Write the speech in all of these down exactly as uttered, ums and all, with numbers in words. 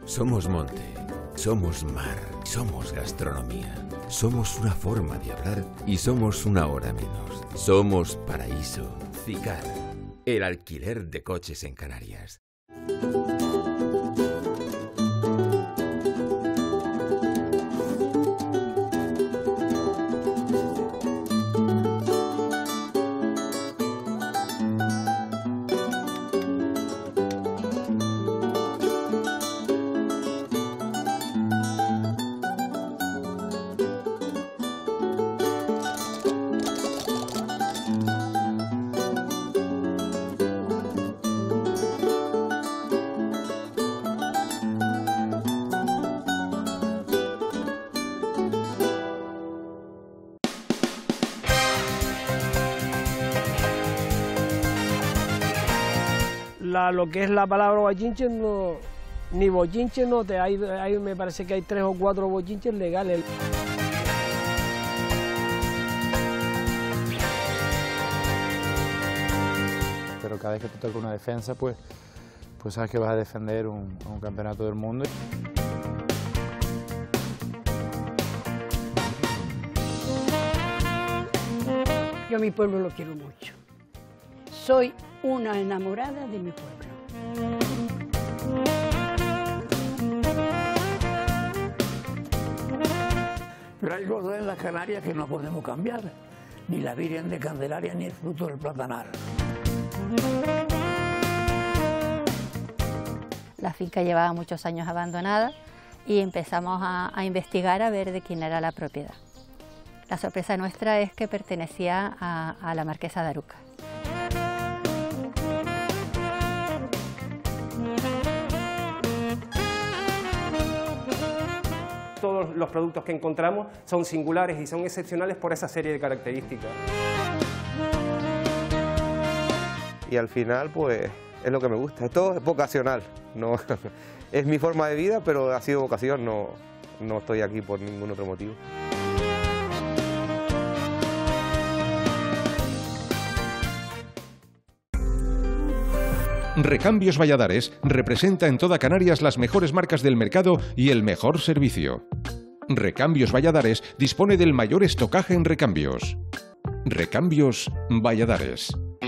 Somos monte, somos mar, somos gastronomía, somos una forma de hablar y somos una hora menos. Somos Paraíso. Cicar, el alquiler de coches en Canarias. La, lo que es la palabra bochinche, no, ni bochinche, no, te, hay, hay, me parece que hay tres o cuatro bochinches legales. Pero cada vez que te toca una defensa, pues, pues sabes que vas a defender un, un campeonato del mundo. Yo a mi pueblo lo quiero mucho. Soy una enamorada de mi pueblo. Pero hay cosas en las Canarias que no podemos cambiar, ni la Virgen de Candelaria ni el fruto del platanal. La finca llevaba muchos años abandonada y empezamos a, a investigar a ver de quién era la propiedad. La sorpresa nuestra es que pertenecía a, a la marquesa de Aruca. Todos los productos que encontramos son singulares y son excepcionales por esa serie de características. Y al final, pues, es lo que me gusta. Todo es vocacional. No, es mi forma de vida, pero ha sido vocación. No, no estoy aquí por ningún otro motivo. Recambios Valladares representa en toda Canarias las mejores marcas del mercado y el mejor servicio. Recambios Valladares dispone del mayor estocaje en recambios. Recambios Valladares.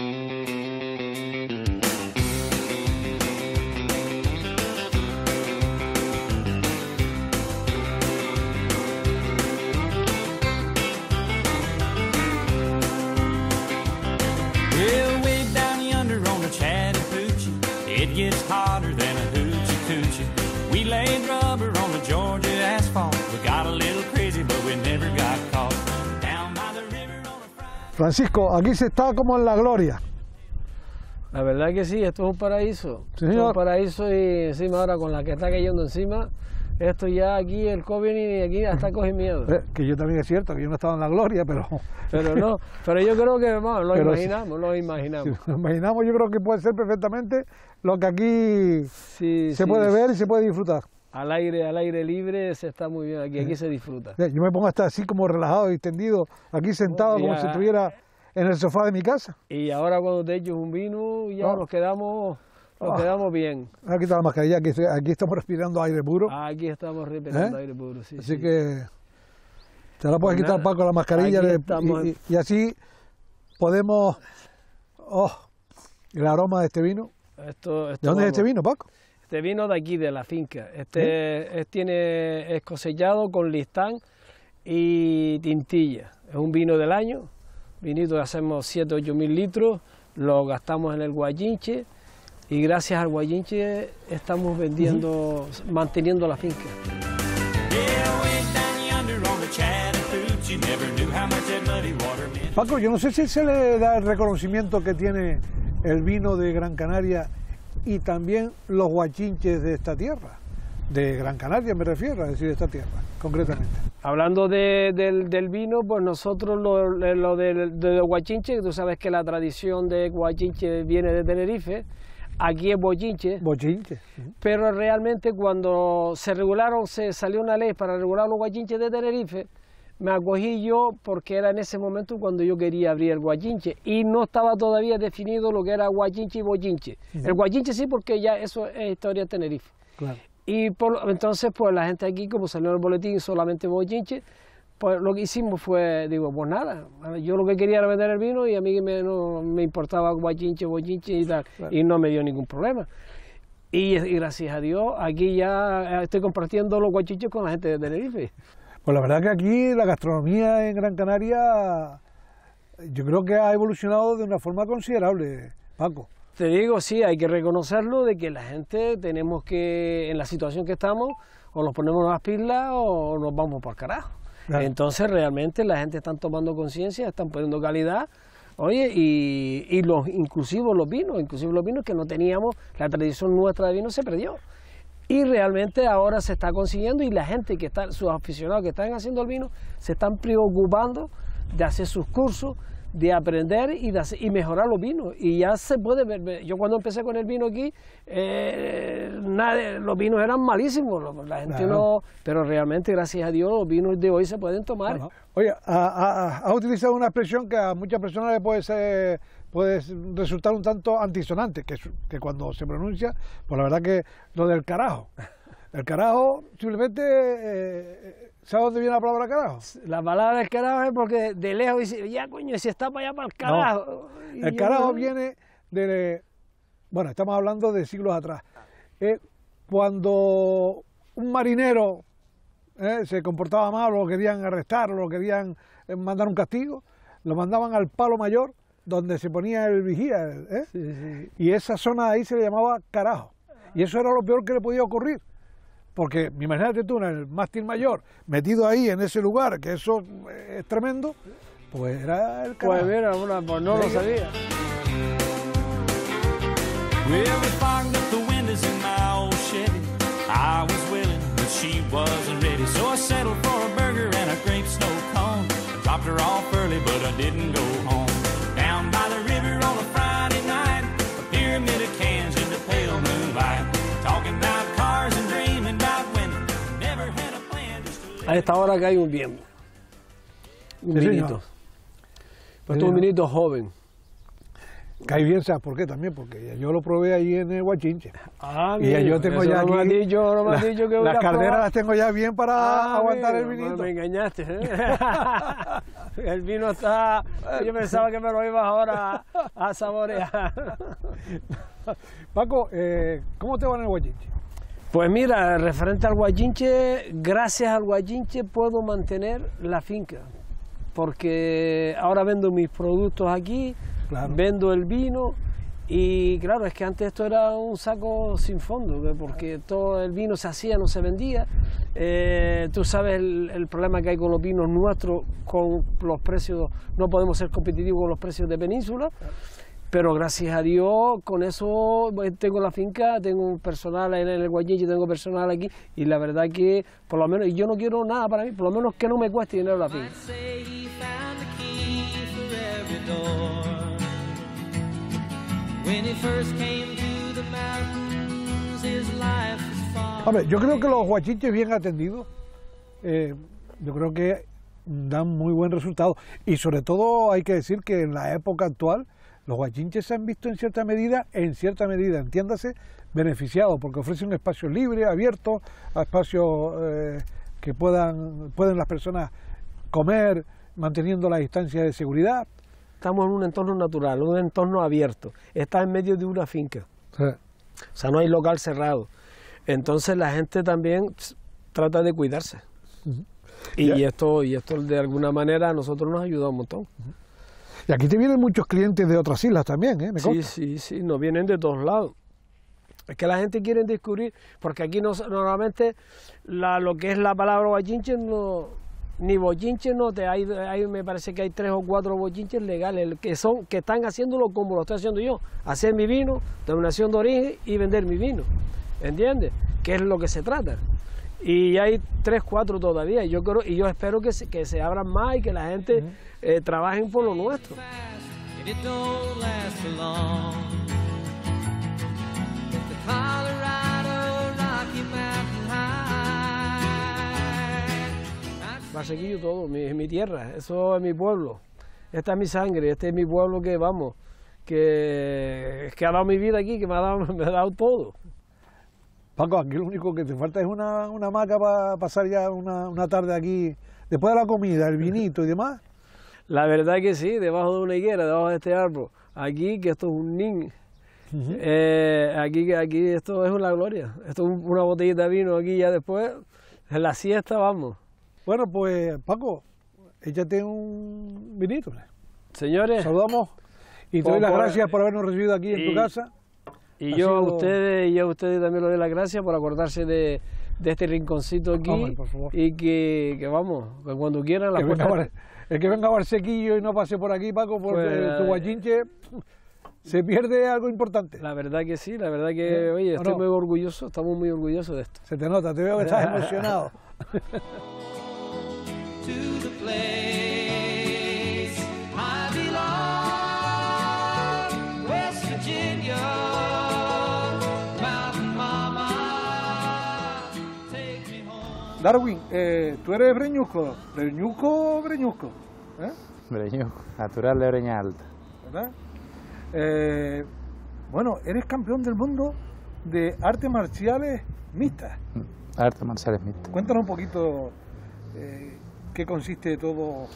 Gets hotter than a hoochie coochie. We laid rubber on the Georgia asphalt. We got a little crazy, but we never got caught. Down by the river on a Friday. Francisco, aquí se está como en la gloria. La verdad que sí, esto es un paraíso. Sí, esto es un paraíso y encima ahora con la que está cayendo encima, esto ya aquí el COVID ni aquí hasta coge miedo. Eh, que yo también es cierto, que yo no estaba en la gloria, pero... Pero no, pero yo creo que vamos, lo pero imaginamos, lo imaginamos. Si lo imaginamos, yo creo que puede ser perfectamente lo que aquí sí, se sí, puede ver sí. y se puede disfrutar. Al aire, al aire libre se está muy bien, aquí, aquí se disfruta. Yo me pongo hasta así como relajado y tendido, aquí sentado, oh, como si estuviera en el sofá de mi casa. Y ahora cuando te echo un vino, ya oh. nos quedamos... Nos oh. quedamos bien. Aquí está la mascarilla, aquí, aquí estamos respirando aire puro. Aquí estamos respirando ¿Eh? aire puro, sí. Así sí. que te la puedes pues quitar, nada, Paco, la mascarilla le, y, y, y así podemos... Oh, el aroma de este vino. Esto, esto ¿De dónde vamos. es este vino, Paco? Este vino de aquí, de la finca. Este ¿Eh? es, tiene, es cosechado con listán y tintilla. Es un vino del año, vinito que hacemos siete, ocho mil litros, lo gastamos en el guayinche. Y gracias al guayinche estamos vendiendo, uh-huh. manteniendo la finca. Paco, yo no sé si se le da el reconocimiento que tiene el vino de Gran Canaria y también los guayinches de esta tierra. De Gran Canaria me refiero, a decir, de esta tierra, concretamente. Hablando de, del, del vino, pues nosotros lo, lo de, de los guayinches, tú sabes que la tradición de guayinche viene de Tenerife. Aquí es bochinche, bochinche. Pero realmente cuando se regularon, se salió una ley para regular los guayinches de Tenerife, me acogí yo porque era en ese momento cuando yo quería abrir el guayinche y no estaba todavía definido lo que era guayinche y bochinche. Uh-huh. El guayinche sí, porque ya eso es historia de Tenerife. Claro. Y por, entonces, pues la gente aquí, como salió en el boletín solamente bochinche, pues lo que hicimos fue, digo, pues nada, yo lo que quería era vender el vino y a mí me, no me importaba bochinche, bochinche y tal, claro. Y no me dio ningún problema. Y, y gracias a Dios, aquí ya estoy compartiendo los guachinches con la gente de Tenerife. Pues la verdad que aquí la gastronomía en Gran Canaria, yo creo que ha evolucionado de una forma considerable, Paco. Te digo, sí, hay que reconocerlo, de que la gente tenemos que, en la situación que estamos, o nos ponemos las pilas o nos vamos por carajo. Claro. Entonces realmente la gente está tomando conciencia, están poniendo calidad, oye, y, y los, inclusive los vinos, inclusive los vinos que no teníamos, la tradición nuestra de vino se perdió. Y realmente ahora se está consiguiendo y la gente que está, sus aficionados que están haciendo el vino, se están preocupando de hacer sus cursos, de aprender y, de hacer, y mejorar los vinos. Y ya se puede ver, yo cuando empecé con el vino aquí, eh, nada, los vinos eran malísimos, la gente claro. no, pero realmente gracias a Dios los vinos de hoy se pueden tomar. Bueno, oye, has utilizado una expresión que a muchas personas le puede ser, puede resultar un tanto antisonante, que, que cuando se pronuncia, pues la verdad que lo del carajo. El carajo simplemente... Eh, ¿sabes dónde viene la palabra carajo? La palabra del carajo es porque de lejos dice, ya coño, si está para allá para el carajo. No, el carajo viene de, bueno, estamos hablando de siglos atrás. Eh, cuando un marinero eh, se comportaba mal, o lo querían arrestar, o lo querían eh, mandar un castigo, lo mandaban al palo mayor, donde se ponía el vigía. Eh, sí, sí. Y esa zona ahí se le llamaba carajo. Y eso era lo peor que le podía ocurrir. Porque imagínate tú en el mástil mayor, metido ahí en ese lugar, que eso es tremendo, pues era el carajo. Pues mira, una, pues no lo sabía. A esta hora que hay un bien, un sí, vinito, pues sí, un vinito joven. Cae bien, ¿sabes por qué? También porque yo lo probé ahí en el Guachinche. Ah, y ya yo tengo ya no aquí, me dicho, no me la, dicho que las calderas las tengo ya bien para ah, aguantar amigo, el vinito. Me engañaste, ¿eh? El vino está, yo pensaba que me lo ibas ahora a, a saborear. Paco, eh, ¿cómo te va en el Guachinche? Pues mira, referente al Guachinche, gracias al Guachinche puedo mantener la finca, porque ahora vendo mis productos aquí, claro. Vendo el vino y claro, es que antes esto era un saco sin fondo, porque todo el vino se hacía, no se vendía. Eh, tú sabes el, el problema que hay con los vinos nuestros, con los precios, no podemos ser competitivos con los precios de Península. Pero gracias a Dios, con eso tengo la finca, tengo un personal en el Guachinche, tengo personal aquí, y la verdad que, por lo menos, y yo no quiero nada para mí, por lo menos que no me cueste dinero la finca. Hombre, yo creo que los guachinches bien atendidos, eh, yo creo que dan muy buen resultado, y sobre todo hay que decir que en la época actual, los guachinches se han visto en cierta medida, en cierta medida, entiéndase, beneficiados, porque ofrecen un espacio libre, abierto, a espacios eh, que puedan, pueden las personas comer, manteniendo la distancia de seguridad. Estamos en un entorno natural, un entorno abierto, está en medio de una finca, sí. O sea, no hay local cerrado, entonces la gente también trata de cuidarse, uh-huh. y, y, esto, y esto de alguna manera a nosotros nos ayuda un montón. Uh-huh. Y aquí te vienen muchos clientes de otras islas también, ¿eh? ¿Me sí, sí, sí, nos vienen de todos lados. Es que la gente quiere descubrir, porque aquí no, normalmente la, lo que es la palabra bochinche, no, ni bochinche no, te hay, hay, me parece que hay tres o cuatro bochinches legales que son que están haciéndolo como lo estoy haciendo yo, hacer mi vino, denominación de origen y vender mi vino, ¿entiendes? Que es lo que se trata. Y hay tres, cuatro todavía, y yo creo, y yo espero que se, que se abran más y que la gente uh-huh. eh, trabajen por lo nuestro. Barsequillo todo, mi, mi tierra, eso es mi pueblo, esta es mi sangre, este es mi pueblo que vamos, que, que ha dado mi vida aquí, que me ha dado, me ha dado todo. Paco, aquí lo único que te falta es una, una hamaca para pasar ya una, una tarde aquí, después de la comida, el vinito y demás. La verdad que sí, debajo de una higuera, debajo de este árbol. Aquí, que esto es un nin. Uh-huh. eh, aquí, aquí esto es una gloria. Esto es una botellita de vino aquí ya después, en la siesta vamos. Bueno, pues Paco, échate un vinito. Señores. Saludamos y te doy las gracias por habernos recibido aquí en y, tu casa. Y yo, sido... a ustedes, y yo a ustedes también les doy las gracias por acordarse de, de este rinconcito aquí. Hombre, por favor. Y que, que vamos, que cuando quieran las puertas... El que venga a Barsequillo y no pase por aquí, Paco, porque pues, tu guachinche se pierde algo importante. La verdad que sí, la verdad que, oye, estoy no? muy orgulloso, estamos muy orgullosos de esto. Se te nota, te veo que estás emocionado. Darwin, eh, tú eres breñusco, breñusco o breñusco, ¿eh? Breñusco, natural de Breña Alta. ¿Verdad? Eh, bueno, eres campeón del mundo de artes marciales mixtas. Artes marciales mixtas. Cuéntanos un poquito eh, qué consiste todo.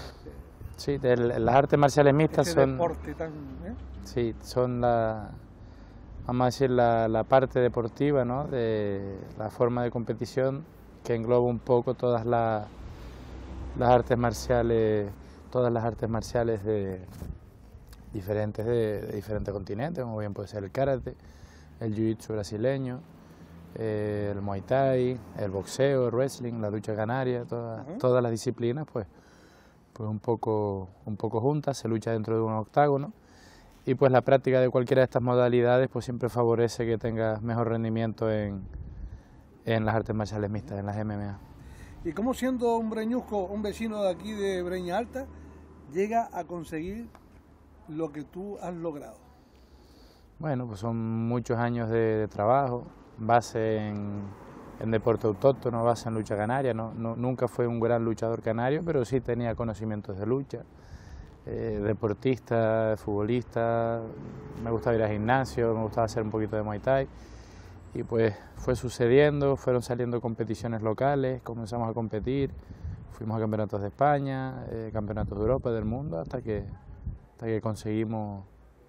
Sí, de, las artes marciales mixtas ese son... deporte tan, ¿eh? Sí, son la, vamos a decir, la, la parte deportiva, ¿no? De la forma de competición que engloba un poco todas la, las artes marciales, todas las artes marciales de diferentes de, de diferentes continentes, como bien puede ser el karate, el jiu-jitsu brasileño, eh, el muay thai, el boxeo, el wrestling, la lucha canaria, todas, uh-huh. todas las disciplinas, pues, pues un poco, un poco juntas, se lucha dentro de un octágono. Y pues la práctica de cualquiera de estas modalidades pues siempre favorece que tengas mejor rendimiento en, en las artes marciales mixtas, en las M M A. ¿Y cómo siendo un breñusco, un vecino de aquí de Breña Alta, llega a conseguir lo que tú has logrado? Bueno, pues son muchos años de, de trabajo, base en, en deporte autóctono, base en lucha canaria. No, no, nunca fue un gran luchador canario, pero sí tenía conocimientos de lucha. Eh, deportista, futbolista, me gustaba ir al gimnasio, me gustaba hacer un poquito de Muay Thai y pues fue sucediendo, fueron saliendo competiciones locales, comenzamos a competir, fuimos a campeonatos de España, eh, campeonatos de Europa, del mundo, hasta que, hasta que conseguimos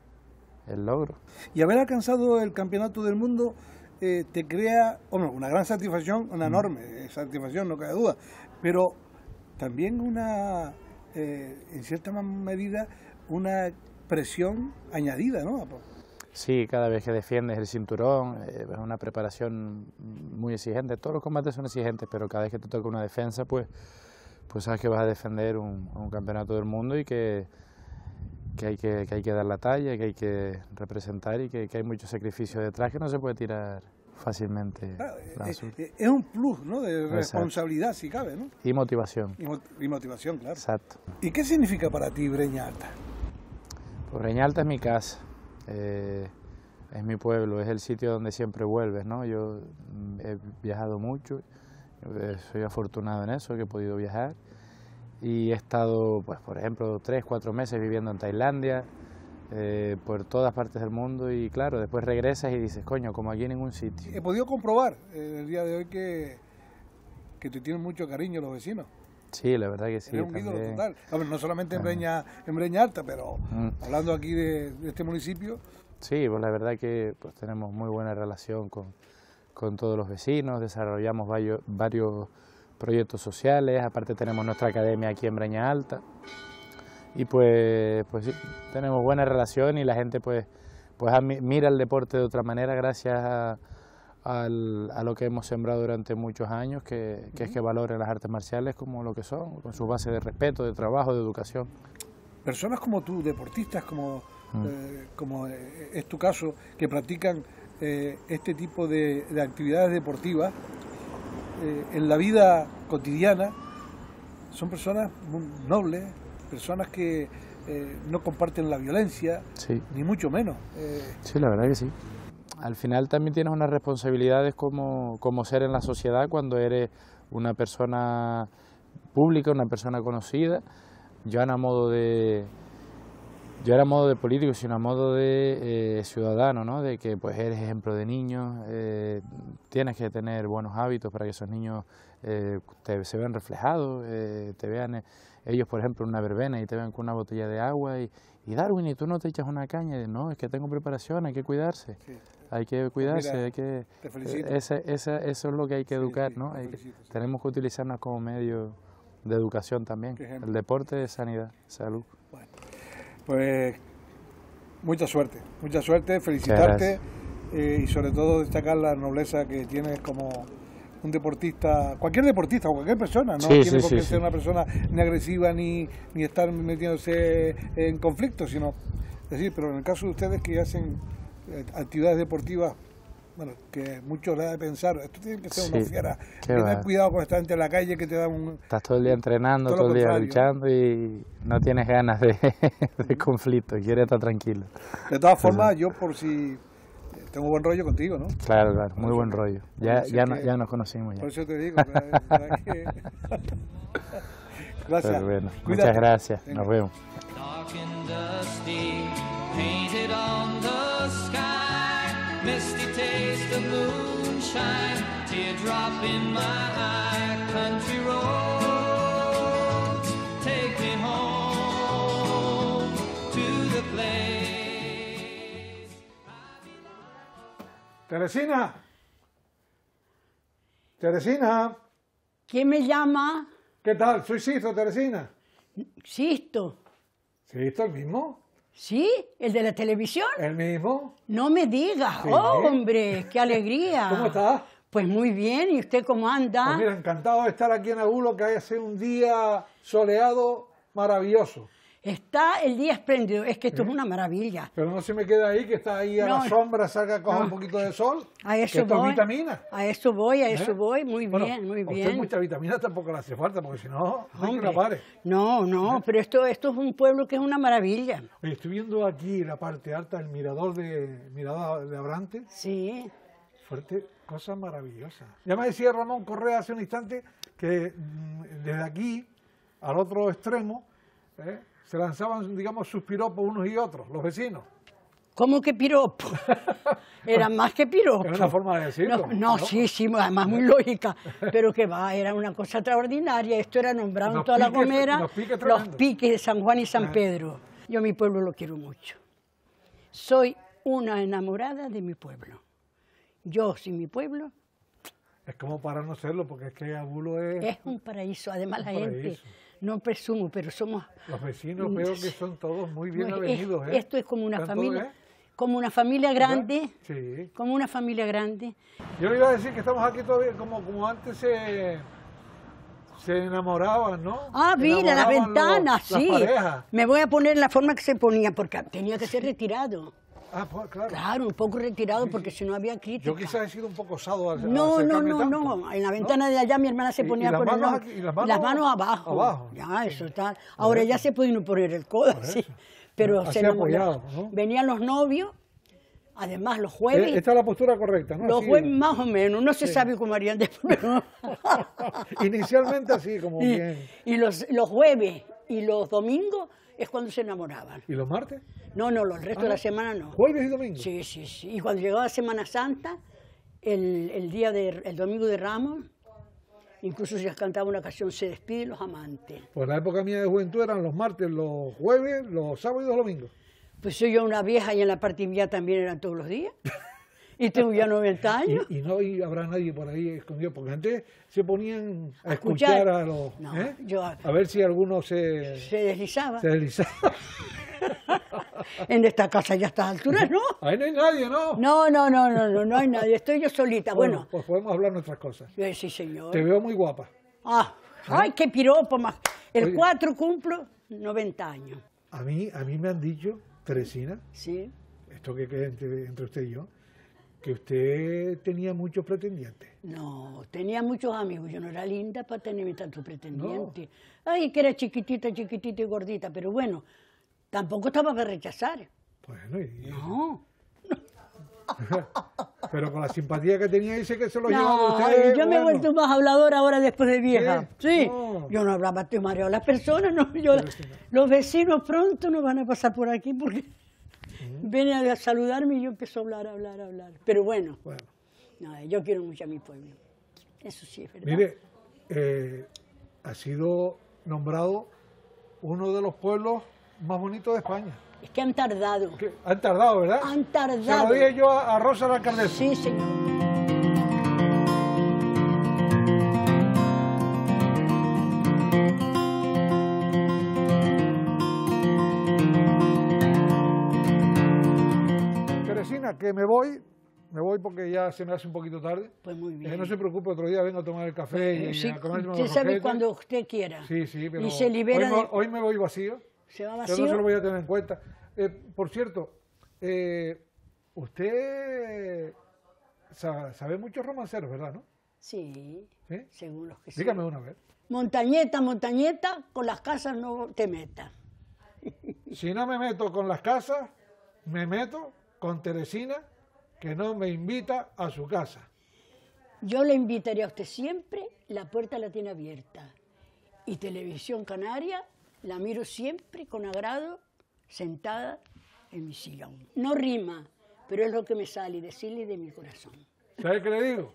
el logro. Y haber alcanzado el campeonato del mundo eh, te crea, hombre, una gran satisfacción, una enorme mm. satisfacción, no cabe duda, pero también una... Eh, en cierta medida, una presión añadida, ¿no? Sí, cada vez que defiendes el cinturón, eh, es una preparación muy exigente. Todos los combates son exigentes, pero cada vez que te toca una defensa, pues, pues sabes que vas a defender un, un campeonato del mundo y que, que, hay que, que hay que dar la talla, que hay que representar y que, que hay mucho sacrificio detrás que no se puede tirar fácilmente. Claro, es, es un plus, ¿no? De Exacto. responsabilidad, si cabe, ¿no? Y motivación. Y, mo y motivación, claro. Exacto. ¿Y qué significa para ti Breña Alta? Pues Breña Alta es mi casa, eh, es mi pueblo, es el sitio donde siempre vuelves, ¿no? Yo he viajado mucho, soy afortunado en eso, que he podido viajar y he estado, pues por ejemplo, tres, cuatro meses viviendo en Tailandia, Eh, por todas partes del mundo y claro, después regresas y dices, coño, como aquí en ningún sitio. He podido comprobar eh, el día de hoy que, que te tienen mucho cariño los vecinos. Sí, la verdad que sí. Eres un ídolo total. Hombre, no solamente en Breña, en Breña Alta, pero mm. hablando aquí de, de este municipio. Sí, pues la verdad que pues, tenemos muy buena relación con, con todos los vecinos, desarrollamos varios, varios proyectos sociales, aparte tenemos nuestra academia aquí en Breña Alta. Y pues, pues sí, tenemos buena relación y la gente pues, pues mira el deporte de otra manera gracias a, a, a lo que hemos sembrado durante muchos años, que, que es que valoren las artes marciales como lo que son, con su base de respeto, de trabajo, de educación. Personas como tú, deportistas como, mm. eh, como es tu caso, que practican eh, este tipo de, de actividades deportivas eh, en la vida cotidiana, son personas muy nobles, personas que eh, no comparten la violencia, sí. ni mucho menos. Eh... Sí, la verdad que sí. Al final también tienes unas responsabilidades como, como ser en la sociedad cuando eres una persona pública, una persona conocida. Yo no a modo de, yo era a modo de político, sino a modo de eh, ciudadano, ¿no? De que pues eres ejemplo de niños, eh, tienes que tener buenos hábitos para que esos niños eh, te, se vean reflejados, eh, te vean eh, ellos, por ejemplo, en una verbena y te vean con una botella de agua y, y Darwin, y tú no te echas una caña, y, no, es que tengo preparación, hay que cuidarse, sí. hay que cuidarse, Mira, hay que, te felicito. Ese, ese, eso es lo que hay que sí, educar, sí, ¿no? Hay, felicito, sí. Tenemos que utilizarnos como medio de educación también, el deporte es sanidad, salud. Bueno, pues mucha suerte, mucha suerte, felicitarte eh, y sobre todo destacar la nobleza que tienes como un deportista, cualquier deportista o cualquier persona, no sí, tiene sí, por qué sí, ser sí. una persona ni agresiva ni, ni estar metiéndose en conflictos, sino, es decir, pero en el caso de ustedes que hacen eh, actividades deportivas, bueno, que muchos le da de pensar, esto tiene que ser sí, una fiera, tener cuidado con esta gente en la calle que te da un... Estás todo el día entrenando, todo, todo el día luchando y no tienes ganas de, de conflicto, quieres estar tranquilo. De todas formas, yo por si... Tengo buen rollo contigo, ¿no? Claro, claro, muy buen rollo. Ya, ya, no, ya nos conocimos ya. Por eso te digo. ¿verdad? ¿verdad que... Gracias. Pero bueno, muchas gracias. Venga. Nos vemos. Teresina, Teresina. ¿Quién me llama? ¿Qué tal? Soy Sisto, Teresina. ¿Sisto? ¿Sisto el mismo? ¿Sí? ¿El de la televisión? ¿El mismo? No me digas. Sí. ¡Oh, hombre! ¡Qué alegría! ¿Cómo estás? Pues muy bien. ¿Y usted cómo anda? Pues mira, encantado de estar aquí en Agulo, que hace un día soleado maravilloso. Está el día espléndido, es que esto ¿Eh? es una maravilla. Pero no se me queda ahí, que está ahí a no, la sombra, salga a coger no. un poquito de sol. A eso que voy. Es vitamina. A eso voy, a eso ¿Eh? voy, muy bueno, bien, muy a bien. Usted mucha vitamina tampoco le hace falta, porque si no, no hay que la pare. No, no, ¿Eh? pero esto, esto es un pueblo que es una maravilla. Oye, estoy viendo aquí la parte alta, el mirador de Mirador de Abrante. Sí. Fuerte, cosa maravillosa. Ya me decía Ramón Correa hace un instante que desde aquí al otro extremo, ¿eh? se lanzaban, digamos, sus piropos unos y otros, los vecinos. ¿Cómo que piropo? Era más que piropo. Era una forma de decirlo. No, no, no, sí, sí, además muy lógica, pero que va, era una cosa extraordinaria. Esto era nombrado en toda piques, la Gomera, los piques, los piques de San Juan y San Pedro. Yo a mi pueblo lo quiero mucho. Soy una enamorada de mi pueblo. Yo sin mi pueblo... Es como para no serlo, porque es que Agulo es... Es un paraíso, además la paraíso. gente... No presumo, pero somos... Los vecinos veo que son todos muy bien avenidos, ¿eh? Esto es como una familia, como una familia grande, sí. como una familia grande. Yo le iba a decir que estamos aquí todavía, como, como antes se, se enamoraban, ¿no? Ah, mira, las ventanas, los, sí. Las parejas. Me voy a poner la forma que se ponía, porque tenía que ser retirado. Ah, pues claro. Claro, un poco retirado, sí, porque si no había crítica. Yo quizás he sido un poco osado al No, no, no, tanto. no. En la ventana ¿no? de allá mi hermana se ponía ¿Y, y por el aquí, ¿Y las manos, y las manos abajo. abajo. Ya, eso está. Ahora ya se puede uno poner el codo así. Pero así se apoyado, ¿no? Venían los novios, además los jueves. Esta es la postura correcta, ¿no? Los así, jueves más o menos, no se sí. sabe cómo harían después. Inicialmente así, como y, bien. Y los, los jueves y los domingos es cuando se enamoraban. ¿Y los martes? No, no, el resto ah, de la semana no. ¿Jueves y domingo? Sí, sí, sí. Y cuando llegaba Semana Santa, el, el día de, el domingo de Ramos, incluso se cantaba una canción, Se despiden los amantes. Pues en la época mía de juventud eran los martes, los jueves, los sábados y los domingos. Pues soy yo una vieja y en la parte mía también eran todos los días. Y tengo ya noventa años. Y, y no y habrá nadie por ahí escondido, porque antes se ponían a, a escuchar, escuchar a los... No, ¿eh? yo, a ver si alguno se... Se deslizaba. Se deslizaba. En esta casa ya a estas alturas, ¿no? Ahí no hay nadie, ¿no? No, no, no, no, no, no hay nadie. Estoy yo solita. Bueno, bueno pues podemos hablar nuestras cosas. Eh, sí, señor. Te veo muy guapa. Ah, ¿eh? Ay, qué piropo más. El Oye, cuatro cumplo noventa años. A mí, a mí me han dicho, Teresina, sí. esto que queda entre, entre usted y yo, que usted tenía muchos pretendientes. No, tenía muchos amigos. Yo no era linda para tener tantos pretendientes. No. Ay, que era chiquitita, chiquitita y gordita, pero bueno, tampoco estaba para rechazar. Bueno, y... No. Pero con la simpatía que tenía, dice que se lo no, llevaba usted. Yo bueno. me he vuelto más habladora ahora después de vieja. Sí. sí. No. Yo no hablaba, te mareo a las personas. No, yo, los vecinos pronto no van a pasar por aquí porque... Viene a saludarme y yo empiezo a hablar, a hablar, a hablar. Pero bueno, bueno. No, yo quiero mucho a mi pueblo. Eso sí es verdad. Mire, eh, ha sido nombrado uno de los pueblos más bonitos de España. Es que han tardado. ¿Qué? Han tardado, ¿verdad? Han tardado. Se lo dije yo a, a Rosa la alcaldesa. Sí, señor. Teresina, que me voy, me voy porque ya se me hace un poquito tarde. Pues muy bien. Eh, no se preocupe, otro día vengo a tomar el café y Eh, sí, a comerme usted los sabe roquetes. cuando usted quiera. Sí, sí, pero Y se libera hoy, me, de- hoy me voy vacío. ¿Se va Pero vacío? no se lo voy a tener en cuenta. Eh, por cierto, eh, usted sa- sabe muchos romanceros, ¿verdad? ¿No? Sí, ¿Sí? según los que sí. Dígame una vez. Montañeta, montañeta, con las casas no te metas. Si no me meto con las casas, me meto con Teresina, que no me invita a su casa. Yo le invitaría a usted siempre, la puerta la tiene abierta. Y Televisión Canaria la miro siempre con agrado, sentada en mi sillón. No rima, pero es lo que me sale decirle de mi corazón. ¿Sabe qué le digo?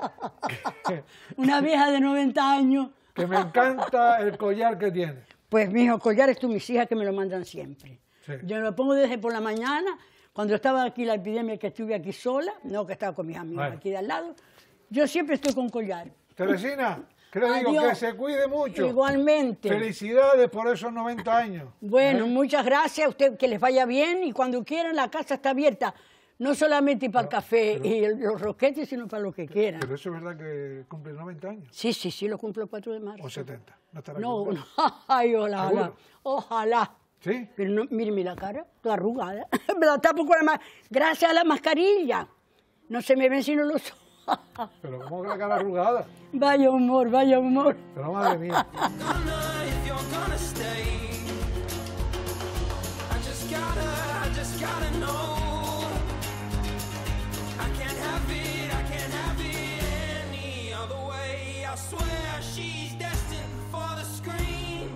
Una vieja de noventa años. Que me encanta el collar que tiene. Pues mijo, collares tú, mis hijas que me lo mandan siempre. Sí. Yo lo pongo desde por la mañana, cuando estaba aquí la epidemia, que estuve aquí sola, no que estaba con mis amigos Bueno. aquí de al lado, yo siempre estoy con collar. Teresina, que le digo Adiós. que se cuide mucho. Igualmente. Felicidades por esos noventa años. Bueno, ¿Eh? muchas gracias a usted, que les vaya bien y cuando quieran la casa está abierta, no solamente para el café y el- los roquetes, sino para lo que quieran. Pero eso es verdad que cumple noventa años. Sí, sí, sí, lo cumplo el cuatro de marzo. O setenta. No estará No, equivocado. no, ay, ojalá, ¿Seguro? ojalá. ¿Sí? Pero no, míreme la cara, toda arrugada. Me la tapo con la ma- gracias a la mascarilla. No se me ven sino los ojos. Pero ¿cómo que la cara arrugada? Vaya humor, vaya humor. Pero madre mía. If you're gonna stay, I just gotta, I just gotta know. I can't have it, I can't have it any other way. I swear she's destined for the screen.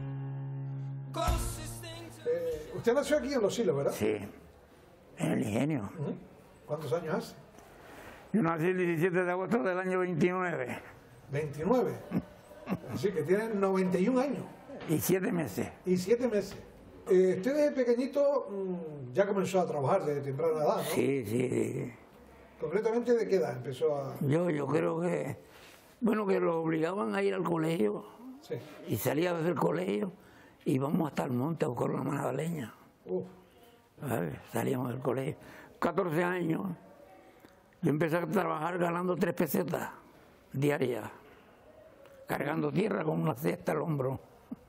Closest thing to Eh, usted nació aquí en Los Silos, ¿verdad? Sí, en el ingenio. Ujú. ¿Cuántos años hace? Yo nací el diecisiete de agosto del año veintinueve veintinueve. Así que tiene noventa y un años y siete meses. y siete meses. Eh, usted desde pequeñito mm, ya comenzó a trabajar desde temprana edad, ¿no? Sí, sí, sí. Concretamente, ¿de qué edad empezó a...? Yo, yo creo que, bueno, que lo obligaban a ir al colegio Sí. y salía desde el colegio y íbamos hasta el monte a buscar una mano de leña. Uf. ¿Sabes? Salíamos del colegio. catorce años, yo empecé a trabajar ganando tres pesetas diarias, cargando tierra con una cesta al hombro.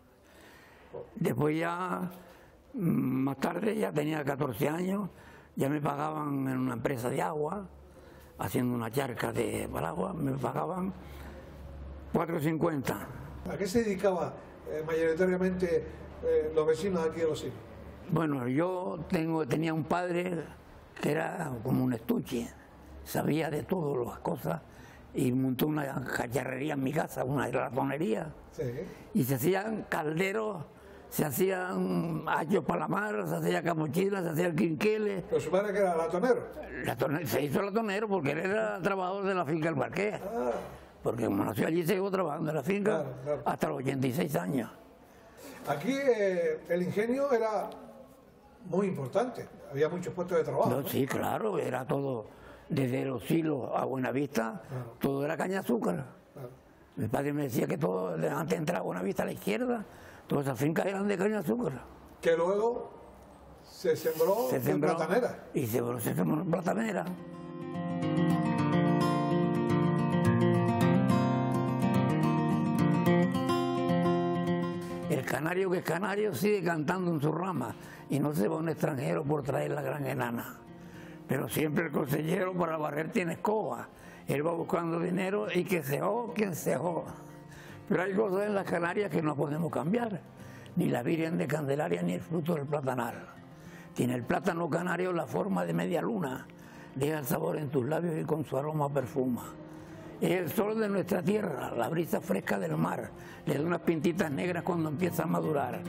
Después ya, mm, más tarde, ya tenía catorce años, ya me pagaban en una empresa de agua, haciendo una charca de para agua, me pagaban cuatro cincuenta. ¿A qué se dedicaba eh, mayoritariamente eh, los vecinos aquí de Los Silos? Bueno, yo tengo, tenía un padre que era como un estuche, sabía de todas las cosas y montó una cacharrería en mi casa, una ratonería. Sí. Y se hacían calderos, se hacían hachos para la mar, se hacían capuchinas, se hacían quinqueles. ¿Pero su padre que era latonero? Latone- se hizo latonero porque él era trabajador de la finca El Parque. Ah, Porque como nació allí, se iba trabajando en la finca Claro, claro. hasta los ochenta y seis años. aquí eh, el ingenio era muy importante. Había muchos puestos de trabajo. No, ¿no? sí, claro, era todo, desde Los Silos a Buenavista, Claro. todo era caña de azúcar. Claro. Mi padre me decía que todo, antes de entrar a Buenavista a la izquierda, todas esas fincas eran de caña de azúcar. Que luego se sembró, Se en sembró platanera. y se, se sembró en platanera. El canario que es canario sigue cantando en su rama y no se va a un extranjero por traer la gran enana. Pero siempre el consejero para barrer tiene escoba. Él va buscando dinero y que se oh, quien se oh. Pero hay cosas en las Canarias que no podemos cambiar. Ni la Virgen de Candelaria ni el fruto del platanal. Tiene el plátano canario la forma de media luna. Deja el sabor en tus labios y con su aroma perfuma. Es el sol de nuestra tierra, la brisa fresca del mar. Le da unas pintitas negras cuando empieza a madurar.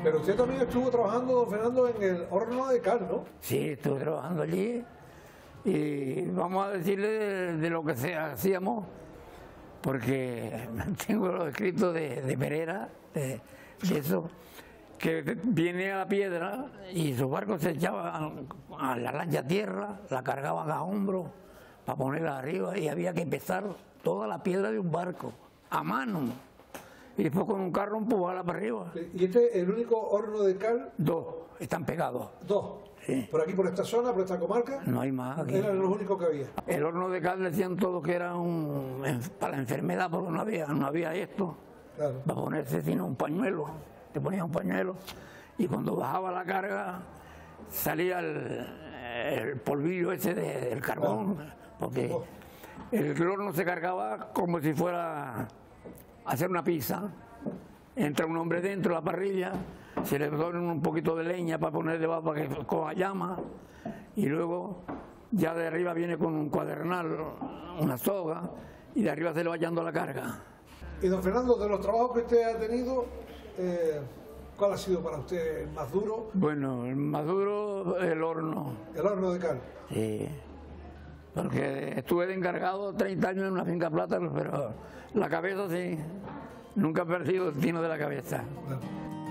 Pero usted también estuvo trabajando, don Fernando, en el horno de cal, ¿no? Sí, estuve trabajando allí y vamos a decirle de, de lo que se, hacíamos, porque tengo los escritos de, de Pereira, de, de eso, que viene a la piedra y sus barcos se echaban a la lancha a tierra, la cargaban a hombros para ponerla arriba y había que pesar toda la piedra de un barco a mano y después con un carro empujarla para arriba. ¿Y este es el único horno de cal? Dos, están pegados. Dos. Sí. ¿Por aquí, por esta zona, por esta comarca? No hay más aquí. Eran los únicos que había. El horno de cal decían todos que era un, para la enfermedad, porque no había, no había esto, claro, para ponerse sino un pañuelo, te ponía un pañuelo y cuando bajaba la carga salía el, el polvillo ese de, del carbón, claro, porque oh. el horno se cargaba como si fuera a hacer una pizza. Entra un hombre dentro de la parrilla, se le pone un poquito de leña para poner debajo para que coja llama y luego ya de arriba viene con un cuadernal, una soga y de arriba se le va echando la carga. Y don Fernando, de los trabajos que usted ha tenido, eh, ¿cuál ha sido para usted el más duro? Bueno, el más duro el horno. ¿El horno de cal? Sí, porque estuve de encargado treinta años en una finca plátano, pero la cabeza sí. Nunca he perdido el tino de la cabeza. Bueno.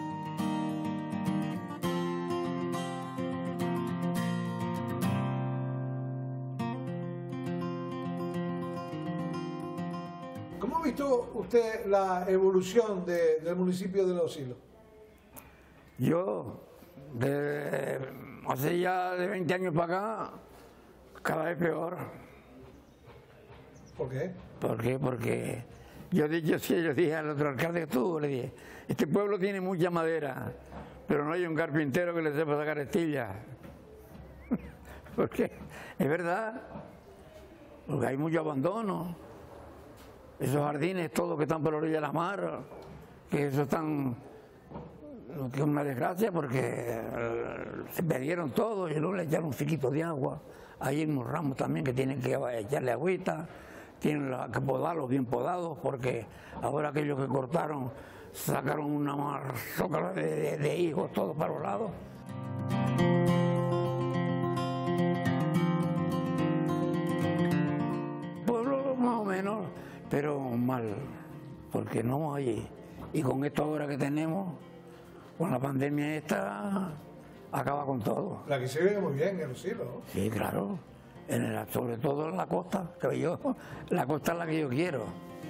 ¿Cómo ha visto usted la evolución de, del municipio de Los Silos? Yo, de, hace ya de veinte años para acá, cada vez peor. ¿Por qué? ¿Por qué? Porque yo, yo, sí, yo dije al otro alcalde que estuvo, le dije, este pueblo tiene mucha madera, pero no hay un carpintero que le sepa sacar estillas. Porque es verdad, porque hay mucho abandono. Esos jardines todos que están por la orilla de la mar, que eso están, que es una desgracia porque se perdieron todo y luego le echaron un fiquito de agua. Hay unos ramos también que tienen que echarle agüita. Tienen que podarlos bien podados porque ahora aquellos que cortaron sacaron una marzoca de, de, de higos todos para los lados. Pueblo más o menos, pero mal, porque no hay. Y con esto ahora que tenemos, con la pandemia esta, acaba con todo. La que se ve muy bien en Los Silos, ¿no? Sí, claro. En el, sobre todo en la costa, creo yo, la costa es la que yo quiero.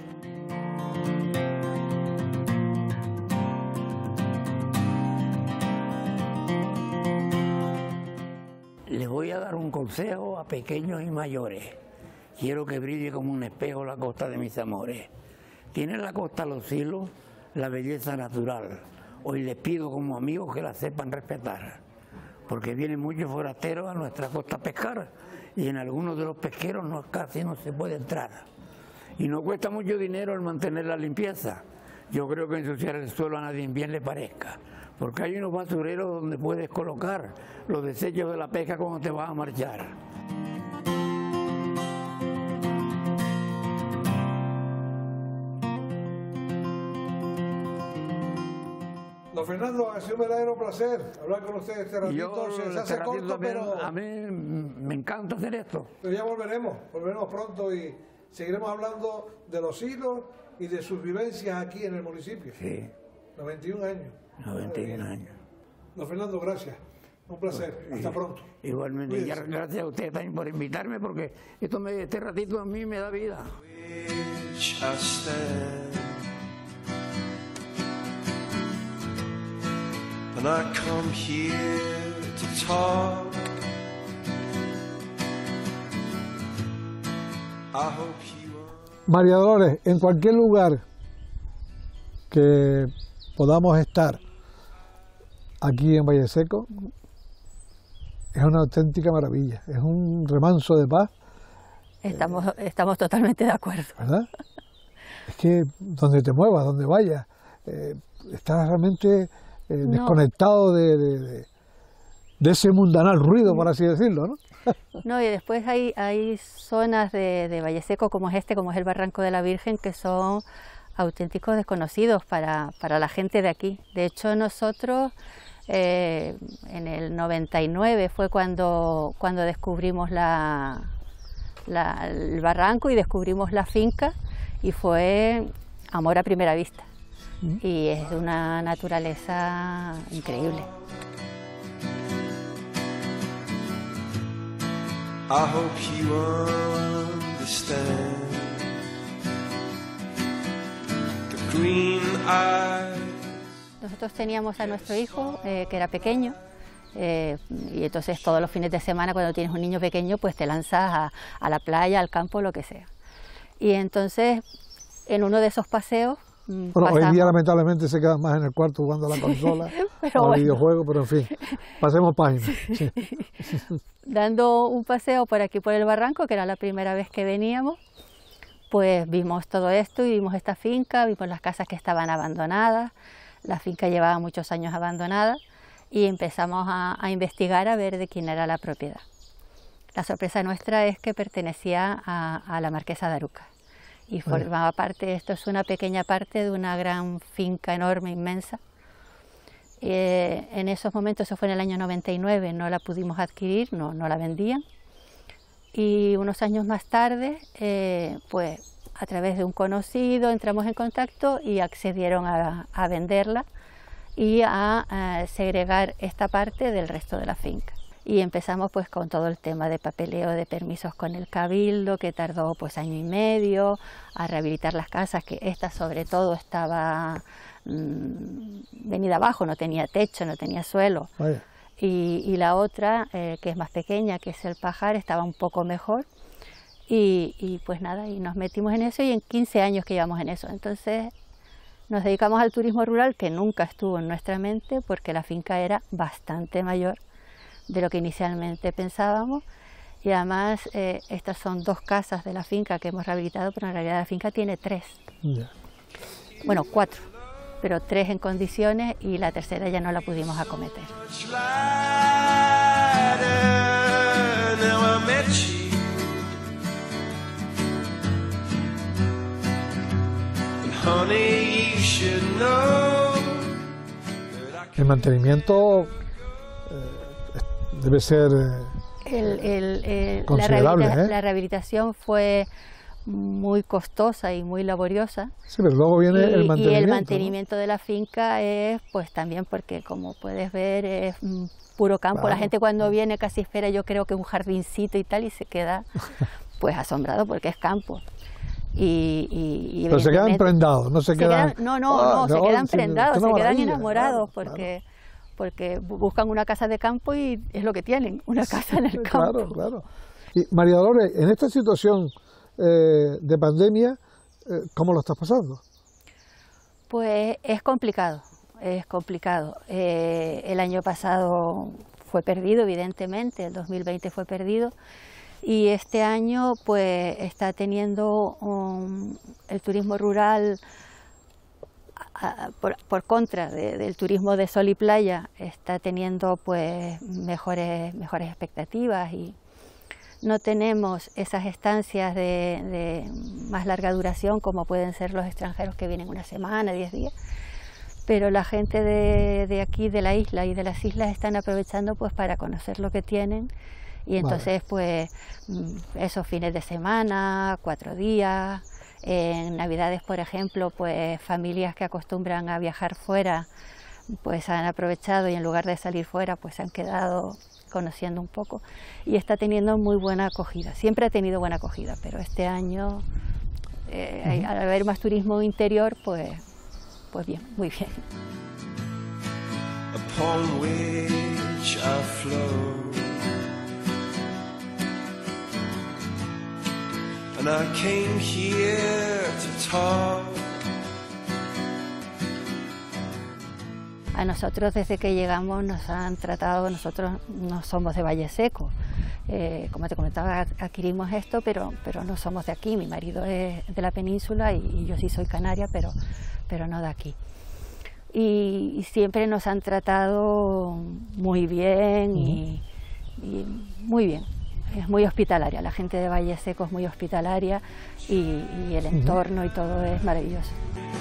Les voy a dar un consejo a pequeños y mayores. Quiero que brille como un espejo la costa de mis amores. Tiene la costa Los Silos la belleza natural. Hoy les pido como amigos que la sepan respetar, porque vienen muchos forasteros a nuestra costa a pescar. Y en algunos de los pesqueros no, casi no se puede entrar. Y no cuesta mucho dinero el mantener la limpieza. Yo creo que ensuciar el suelo a nadie bien le parezca, porque hay unos basureros donde puedes colocar los desechos de la pesca cuando te vas a marchar. Don Fernando, ha sido un verdadero placer hablar con usted este ratito. Yo, se este hace ratito corto, también, pero a mí me encanta hacer esto. Pero ya volveremos, volveremos pronto y seguiremos hablando de Los Silos y de sus vivencias aquí en el municipio. Sí. noventa y un años. noventa y un años. Don Fernando, gracias. Un placer. Hasta pronto. Igualmente, y gracias a ustedes también por invitarme, porque esto me, este ratito a mí me da vida. And I come here to talk. I hope you are... María Dolores, en cualquier lugar que podamos estar aquí en Valle Seco, es una auténtica maravilla, es un remanso de paz. Estamos, eh, estamos totalmente de acuerdo. ¿Verdad? Es que donde te muevas, donde vayas, eh, estás realmente... Eh, no. desconectado de, de, de, de ese mundanal ruido, por así decirlo, ¿no? No, y después hay, hay zonas de, de Valle Seco como es este, como es el Barranco de la Virgen, que son auténticos desconocidos para, para la gente de aquí. De hecho, nosotros eh, en el noventa y nueve fue cuando, cuando descubrimos la, la, el barranco y descubrimos la finca, y fue amor a primera vista. Y es de una naturaleza increíble. I hope you understand the green eyes. Nosotros teníamos a nuestro hijo, eh, que era pequeño, eh, y entonces todos los fines de semana, cuando tienes un niño pequeño, pues te lanzas a, a la playa, al campo, lo que sea. Y entonces, en uno de esos paseos, bueno, pasamos... hoy día lamentablemente se quedan más en el cuarto jugando a la consola, pero al bueno. videojuego, pero en fin, pasemos página. Sí. Dando un paseo por aquí por el barranco, que era la primera vez que veníamos, pues vimos todo esto y vimos esta finca, vimos las casas que estaban abandonadas. La finca llevaba muchos años abandonada y empezamos a, a investigar a ver de quién era la propiedad. La sorpresa nuestra es que pertenecía a, a la marquesa de Arucas y formaba parte, esto es una pequeña parte de una gran finca enorme, inmensa. Eh, en esos momentos, eso fue en el año noventa y nueve, no la pudimos adquirir, no, no la vendían, y unos años más tarde, eh, pues a través de un conocido entramos en contacto y accedieron a, a venderla y a, a segregar esta parte del resto de la finca. Y empezamos pues con todo el tema de papeleo de permisos con el cabildo, que tardó pues año y medio, a rehabilitar las casas, que esta sobre todo estaba mmm, venida abajo, no tenía techo, no tenía suelo. Y, y la otra, eh, que es más pequeña, que es el Pajar, estaba un poco mejor. Y, y pues nada, y nos metimos en eso, y en quince años que llevamos en eso. Entonces nos dedicamos al turismo rural, que nunca estuvo en nuestra mente, porque la finca era bastante mayor de lo que inicialmente pensábamos, y además eh, estas son dos casas de la finca que hemos rehabilitado, pero en realidad la finca tiene tres. Yeah. Bueno, cuatro, pero tres en condiciones, y la tercera ya no la pudimos acometer. El mantenimiento debe ser el, el, el, considerable. La, rehabilita ¿eh? la rehabilitación fue muy costosa y muy laboriosa. Sí, pero luego viene y, el mantenimiento. Y el mantenimiento, ¿no?, de la finca es, pues también porque, como puedes ver, es puro campo. Claro. La gente cuando viene casi espera, yo creo que un jardincito y tal, y se queda pues asombrado porque es campo. Y, y, y pero se quedan prendados, no se, se quedan... quedan... No, no, ah, no, se quedan prendados, se quedan enamorados, claro, porque... Claro. porque buscan una casa de campo y es lo que tienen, una casa en el campo. Claro, claro. Y María Dolores, en esta situación eh, de pandemia, eh, ¿cómo lo estás pasando? Pues es complicado, es complicado. Eh, el año pasado fue perdido, evidentemente, el dos mil veinte fue perdido, y este año pues está teniendo um, el turismo rural... Por, por contra de, del turismo de sol y playa, está teniendo pues mejores, mejores expectativas, y no tenemos esas estancias de, de más larga duración como pueden ser los extranjeros que vienen una semana, diez días, pero la gente de, de aquí, de la isla y de las islas, están aprovechando pues para conocer lo que tienen, y entonces pues esos fines de semana, cuatro días. En Navidades, por ejemplo, pues familias que acostumbran a viajar fuera, pues han aprovechado, y en lugar de salir fuera, pues se han quedado conociendo un poco, y está teniendo muy buena acogida. Siempre ha tenido buena acogida, pero este año, eh, uh-huh. al haber más turismo interior, pues, pues bien, muy bien. Upon which I flow. And I came here to talk. A nosotros, desde que llegamos, nos han tratado, nosotros no somos de Valle Seco, eh, como te comentaba, adquirimos esto, pero, pero no somos de aquí. Mi marido es de la península y, y yo sí soy canaria, pero, pero no de aquí. Y, y siempre nos han tratado muy bien, y, y muy bien. es muy hospitalaria, la gente de Valle Seco es muy hospitalaria y, y el entorno y todo es maravilloso.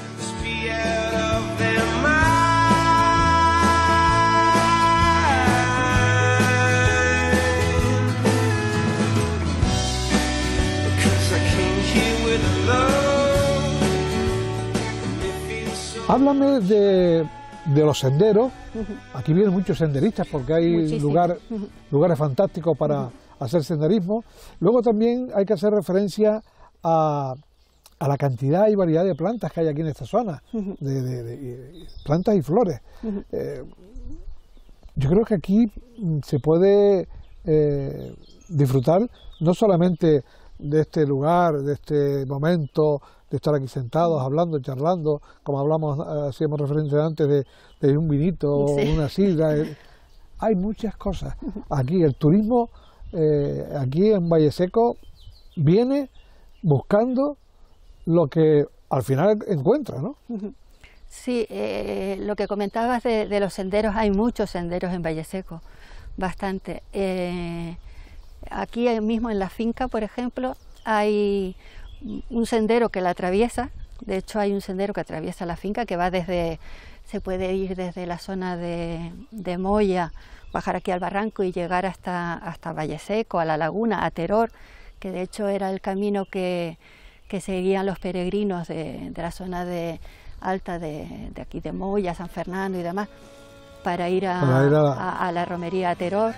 Háblame de, de los senderos. Aquí vienen muchos senderistas porque hay lugar, lugares fantásticos para hacer senderismo. Luego también hay que hacer referencia a, a la cantidad y variedad de plantas que hay aquí en esta zona, de, de, de plantas y flores. Eh, yo creo que aquí se puede eh, disfrutar no solamente de este lugar, de este momento, de estar aquí sentados, hablando, charlando, como hablamos, hacíamos referencia antes de, de un vinito o sí. una sidra. Hay muchas cosas. Aquí el turismo, eh, aquí en Valle Seco, viene buscando lo que al final encuentra, ¿no? Sí, eh, lo que comentabas de, de los senderos, hay muchos senderos en Valle Seco, bastante. Eh, aquí mismo en la finca, por ejemplo, hay un sendero que la atraviesa. De hecho hay un sendero que atraviesa la finca que va desde, se puede ir desde la zona de, de Moya, bajar aquí al barranco y llegar hasta, hasta Valle Seco, a la laguna, a Teror, que de hecho era el camino que, que seguían los peregrinos de, de la zona de alta de, de aquí de Moya, San Fernando y demás, para ir a, para ir a, la... a, a la romería a Teror.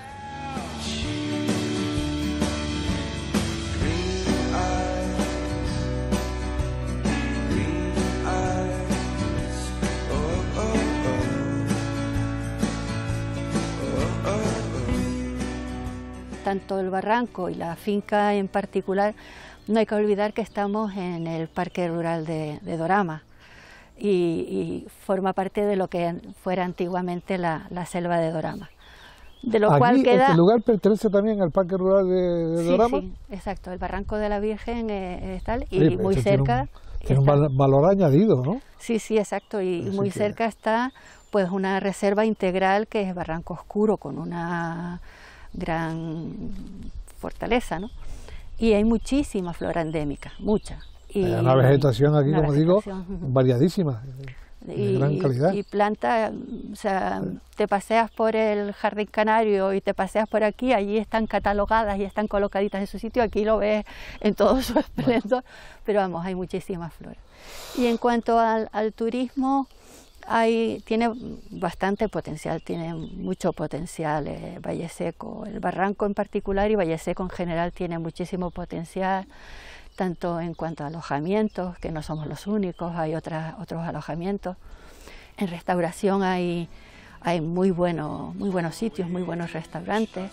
Tanto el barranco y la finca en particular, no hay que olvidar que estamos en el Parque Rural de, de Dorama y, y forma parte de lo que fuera antiguamente la, la selva de Dorama. De lo Aquí, cual queda... ¿este lugar pertenece también al Parque Rural de, de sí, Dorama? Sí, exacto, el Barranco de la Virgen es, es tal, y sí, muy cerca... Tiene un, tiene un valor añadido, ¿no? Sí, sí, exacto, y Así muy que... cerca está pues una reserva integral que es Barranco Oscuro, con una gran fortaleza, ¿no? Y hay muchísima flora endémica, mucha. Y hay una vegetación aquí, como vegetación, digo, uh-huh. variadísima, de y, gran calidad. Y planta, o sea, te paseas por el Jardín Canario y te paseas por aquí, allí están catalogadas y están colocaditas en su sitio, aquí lo ves en todo su esplendor, pero vamos, hay muchísima flora. Y en cuanto al, al turismo, Hay, tiene bastante potencial, tiene mucho potencial eh, Valle Seco, el barranco en particular y Valle Seco en general tiene muchísimo potencial, tanto en cuanto a alojamientos, que no somos los únicos, hay otras, otros alojamientos. En restauración hay, hay muy, bueno, muy buenos sitios, muy buenos restaurantes.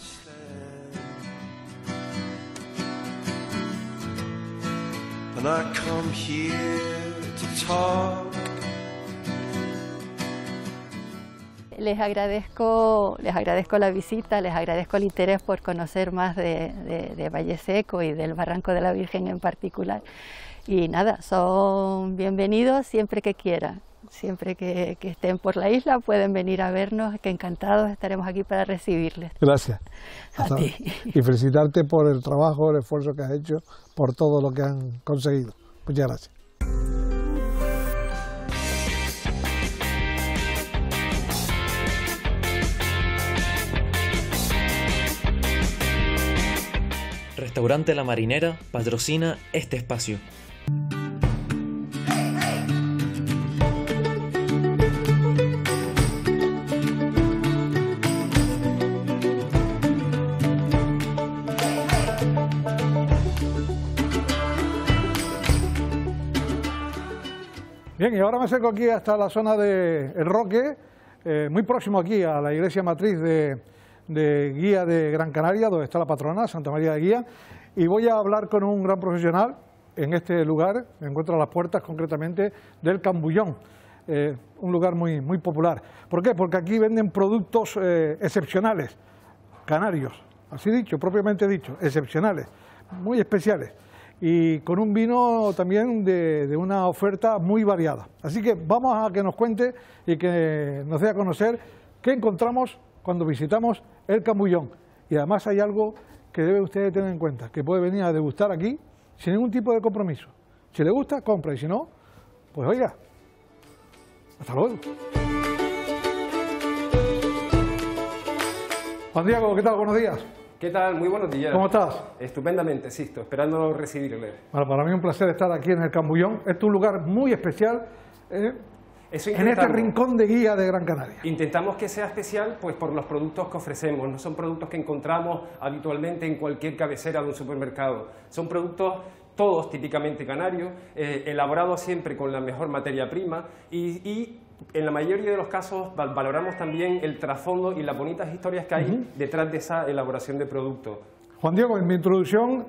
And I come here to talk. Les agradezco, les agradezco la visita, les agradezco el interés por conocer más de, de, de Valle Seco y del Barranco de la Virgen en particular. Y nada, son bienvenidos siempre que quieran, siempre que, que estén por la isla pueden venir a vernos, que encantados estaremos aquí para recibirles. Gracias. A Hasta, ti. Y felicitarte por el trabajo, el esfuerzo que has hecho, por todo lo que han conseguido. Muchas gracias. Restaurante La Marinera patrocina este espacio. Bien, y ahora me acerco aquí hasta la zona de El Roque, eh, muy próximo aquí a la iglesia matriz de... de Guía de Gran Canaria, donde está la patrona, Santa María de Guía, y voy a hablar con un gran profesional en este lugar, me encuentro a las puertas concretamente del Cambullón, eh, un lugar muy, muy popular. ¿Por qué? Porque aquí venden productos eh, excepcionales, canarios, así dicho, propiamente dicho, excepcionales, muy especiales, y con un vino también de, de una oferta muy variada. Así que vamos a que nos cuente y que nos dé a conocer qué encontramos cuando visitamos el Cambullón. Y además hay algo que debe usted tener en cuenta, que puede venir a degustar aquí sin ningún tipo de compromiso. Si le gusta, compra, y si no, pues oiga, hasta luego. Juan Diego, ¿qué tal? Buenos días. ¿Qué tal? Muy buenos días. ¿Cómo estás? Estupendamente, Sisto, esperando recibirle. Bueno, para mí es un placer estar aquí en el Cambullón. Este es un lugar muy especial eh, Eso en este rincón de guía de Gran Canaria. Intentamos que sea especial pues por los productos que ofrecemos. No son productos que encontramos habitualmente en cualquier cabecera de un supermercado. Son productos todos típicamente canarios, eh, elaborados siempre con la mejor materia prima y, y en la mayoría de los casos valoramos también el trasfondo y las bonitas historias que hay uh-huh. detrás de esa elaboración de productos. Juan Diego, en mi introducción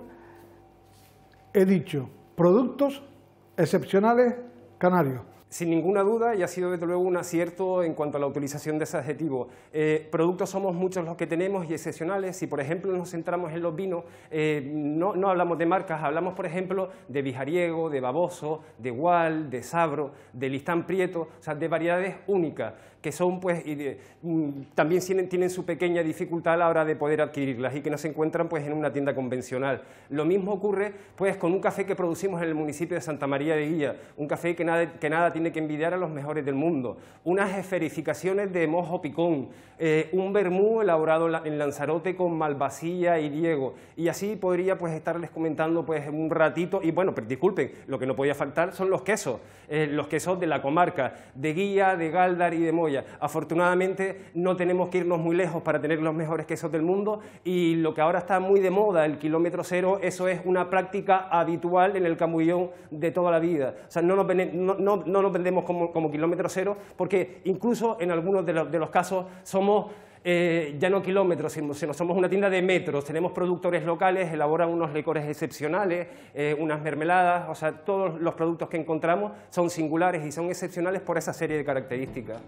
he dicho productos excepcionales canarios. Sin ninguna duda, y ha sido desde luego un acierto en cuanto a la utilización de ese adjetivo. Eh, productos somos muchos los que tenemos y excepcionales. Si por ejemplo nos centramos en los vinos, eh, no, no hablamos de marcas, hablamos por ejemplo de Vijariego, de Baboso, de Gual, de Sabro, de Listán Prieto, o sea, de variedades únicas que son pues y de, mm, también tienen, tienen su pequeña dificultad a la hora de poder adquirirlas y que no se encuentran pues en una tienda convencional. Lo mismo ocurre pues con un café que producimos en el municipio de Santa María de Guía, un café que nada, que nada tiene que envidiar a los mejores del mundo, unas esferificaciones de mojo picón, eh, un vermú elaborado en Lanzarote con Malvasía y Diego, y así podría pues estarles comentando pues un ratito. Y bueno, pero disculpen, lo que no podía faltar son los quesos, eh, los quesos de la comarca, de Guía, de Gáldar y de Moya. Afortunadamente no tenemos que irnos muy lejos para tener los mejores quesos del mundo, y lo que ahora está muy de moda, el kilómetro cero, eso es una práctica habitual en el Cambullón de toda la vida. O sea, no nos, no, no, no nos vendemos como, como kilómetro cero, porque incluso en algunos de los, de los casos somos Eh, ya no kilómetros, sino somos una tienda de metros. Tenemos productores locales, elaboran unos licores excepcionales, eh, unas mermeladas, o sea, todos los productos que encontramos son singulares y son excepcionales por esa serie de características.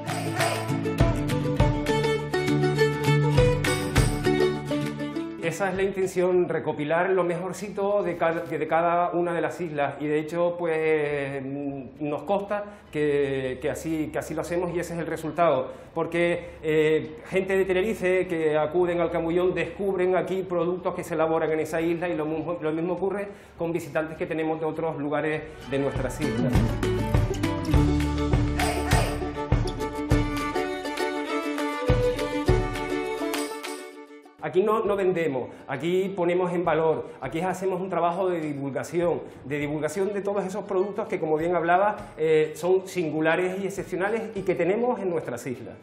Esa es la intención, recopilar lo mejorcito de cada, de cada una de las islas, y de hecho pues nos consta que, que, así, que así lo hacemos, y ese es el resultado, porque eh, gente de Tenerife que acuden al Cambullón descubren aquí productos que se elaboran en esa isla, y lo mismo, lo mismo ocurre con visitantes que tenemos de otros lugares de nuestras islas. Aquí no, no vendemos, aquí ponemos en valor, aquí hacemos un trabajo de divulgación, de divulgación de todos esos productos que, como bien hablaba, eh, son singulares y excepcionales y que tenemos en nuestras islas.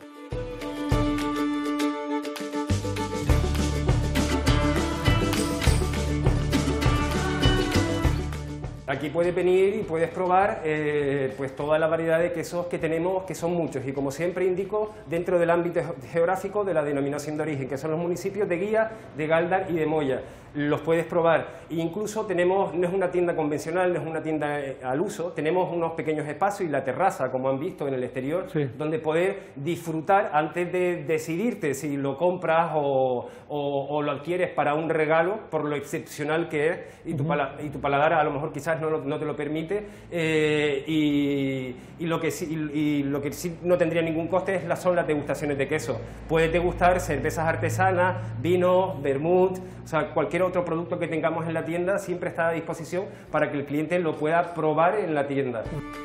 Aquí puedes venir y puedes probar eh, pues toda la variedad de quesos que tenemos, que son muchos, y como siempre indico, dentro del ámbito geográfico de la denominación de origen, que son los municipios de Guía, de Gáldar y de Moya. Los puedes probar. E incluso tenemos, no es una tienda convencional, no es una tienda al uso, tenemos unos pequeños espacios y la terraza, como han visto en el exterior, sí, donde poder disfrutar antes de decidirte si lo compras o, o, o lo adquieres para un regalo, por lo excepcional que es, y tu, uh-huh. pala, y tu paladar a lo mejor quizás no, no te lo permite, eh, y, y, lo que sí, y, y lo que sí no tendría ningún coste es las, son las degustaciones de queso. Puedes degustar cervezas artesanas, vinos, vermut, o sea, cualquier otro producto que tengamos en la tienda siempre está a disposición para que el cliente lo pueda probar en la tienda.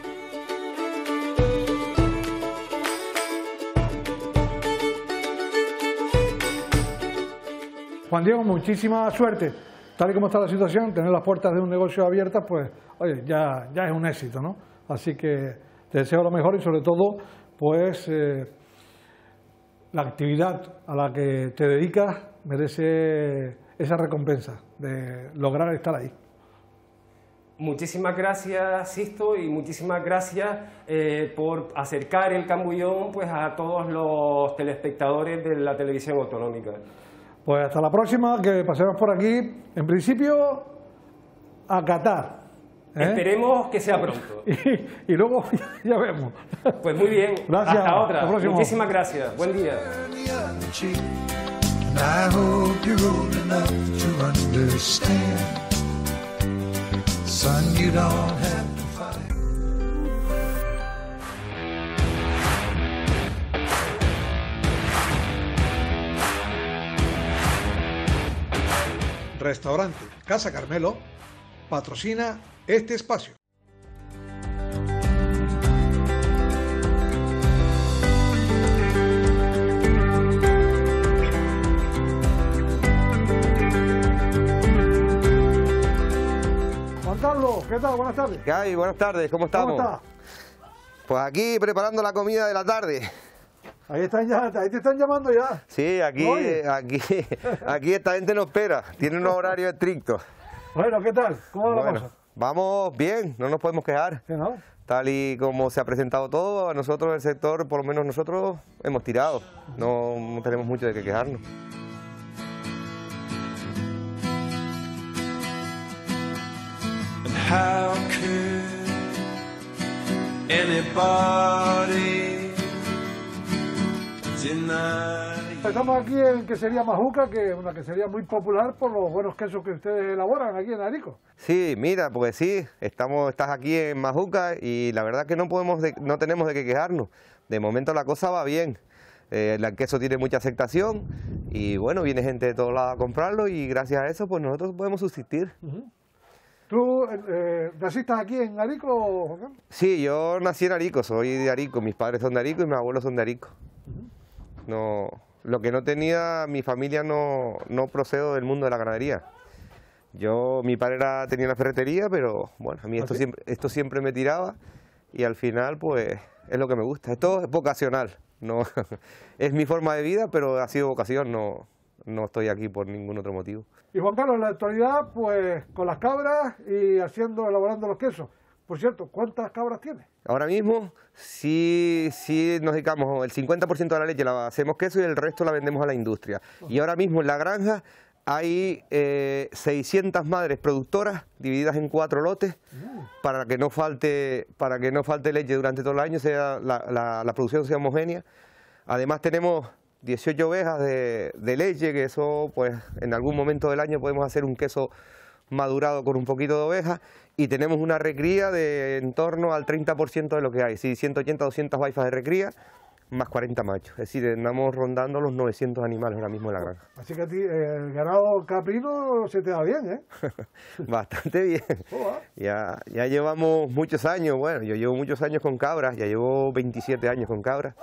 Juan Diego, muchísima suerte. Tal y como está la situación, tener las puertas de un negocio abiertas, pues, oye, ya, ya es un éxito, ¿no? Así que te deseo lo mejor y sobre todo, pues, eh, la actividad a la que te dedicas merece esa recompensa de lograr estar ahí. Muchísimas gracias, Sisto, y muchísimas gracias eh, por acercar el Cambullón pues, a todos los telespectadores de la televisión autonómica. Pues hasta la próxima, que pasemos por aquí, en principio, a Qatar. ¿eh? Esperemos que sea pronto. Y, y luego ya vemos. Pues muy bien, gracias. Hasta otra. Hasta muchísimas gracias. Buen día. I hope you're old enough to understand. Son, you don't have to fight. Restaurante Casa Carmelo patrocina este espacio. Juan Carlos, ¿qué tal? Buenas tardes. ¿Qué hay? Buenas tardes, ¿cómo estamos? ¿Cómo está? Pues aquí preparando la comida de la tarde. Ahí, están ya, ahí te están llamando ya. Sí, aquí, aquí, aquí esta gente nos espera, tiene unos horarios estrictos. Bueno, ¿qué tal? ¿Cómo va la Bueno, cosa? vamos bien, no nos podemos quejar. ¿Sí, no? Tal y como se ha presentado todo, a nosotros el sector, por lo menos nosotros, hemos tirado. No, no tenemos mucho de qué quejarnos. How could anybody deny? Estamos aquí en Quesería Majuca, que es una quesería muy popular por los buenos quesos que ustedes elaboran aquí en Arico. Sí, mira, pues sí, estamos, estás aquí en Majuca y la verdad que no podemos, de, no tenemos de qué quejarnos. De momento la cosa va bien. Eh, el queso tiene mucha aceptación y bueno, viene gente de todos lados a comprarlo y gracias a eso pues nosotros podemos subsistir. Uh-huh. ¿Tú eh, naciste aquí en Arico, Juan Carlos? Sí, yo nací en Arico, soy de Arico, mis padres son de Arico y mis abuelos son de Arico. Uh-huh. No, lo que no tenía, mi familia no, no procedo del mundo de la ganadería. Yo, mi padre era, tenía una ferretería, pero bueno, a mí esto, ¿Ah, sí? siempre, esto siempre me tiraba y al final pues es lo que me gusta. Esto es vocacional, no es mi forma de vida, pero ha sido vocación, no, no estoy aquí por ningún otro motivo. Y Juan Carlos, en la actualidad, pues con las cabras y haciendo, elaborando los quesos. Por cierto, ¿cuántas cabras tienes? Ahora mismo sí, sí nos dedicamos, el cincuenta por ciento de la leche la hacemos queso y el resto la vendemos a la industria. Uh-huh. Y ahora mismo en la granja hay eh, seiscientas madres productoras divididas en cuatro lotes uh-huh. para que no falte, para que no falte leche durante todo el año, sea la, la, la producción sea homogénea. Además tenemos dieciocho ovejas de, de leche, que eso pues en algún momento del año podemos hacer un queso madurado con un poquito de oveja, y tenemos una recría de en torno al treinta por ciento de lo que hay, sí, ciento ochenta, doscientas waifas de recría, más cuarenta machos, es decir, andamos rondando los novecientos animales ahora mismo en la granja. Así que a ti el ganado caprino se te da bien, ¿eh? Bastante bien. Oh, ya, ya llevamos muchos años, bueno, yo llevo muchos años con cabras, ya llevo veintisiete años con cabras,